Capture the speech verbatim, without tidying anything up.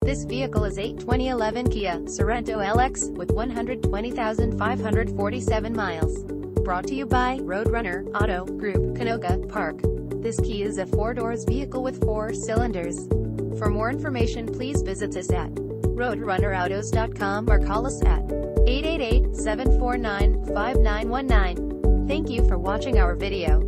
This vehicle is a twenty eleven Kia Sorento L X with one hundred twenty thousand five hundred forty-seven miles. Brought to you by Roadrunner Auto Group, Canoga Park. This Kia is a four-doors vehicle with four cylinders. For more information, please visit us at roadrunner autos dot com or call us at eight eight eight, seven four nine, five nine one nine. Thank you for watching our video.